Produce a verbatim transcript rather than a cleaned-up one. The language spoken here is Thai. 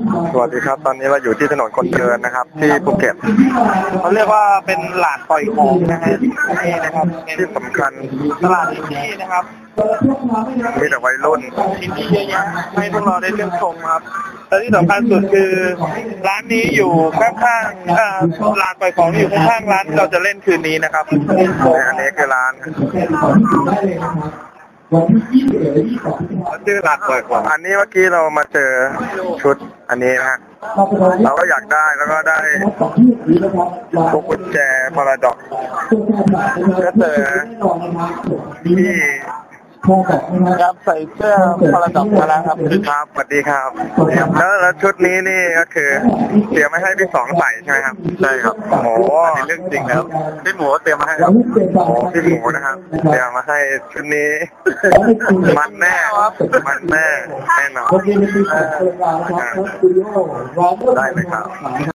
สวัสดีครับตอนนี้เราอยู่ที่ถนนคนเดินนะครับที่ภูเก็ตเขาเรียกว่าเป็นหลาดปล่อยของนะฮะนี่นะครับที่สำคัญตลาดอินดี้นะครับมีแต่วัยรุ่นอินดี้เยอะแยะให้พวกเราได้เลือกชมครับและที่สำคัญสุดคือร้านนี้อยู่ข้างๆหลาดปล่อยของอยู่ข้างๆร้านเราจะเล่นคืนนี้นะครับอันนี้คือร้านชื่อหลาดปล่อยของอันนี้เมื่อกี้เรามาเจอชุดอันนี้นะฮะเราก็อยากได้แล้วก็ได้พวกกุญแจพาราดอกก็เจอที่ครับใส่เสื้อพาราดอกมาแล้วครับครับสวัสดีครับแล้วแล้วชุดนี้นี่ก็คือเตรียมไม่ให้พี่สองใส่ใช่ไหมครับใช่ครับโอ้อันนี้เรื่องจริงแล้วพี่หมูเตรียมมาให้ครับโอ้พี่หมูนะครับเตรียมมาให้ชุดนี้มันแน่มันแน่แน่นอนได้เลยครับ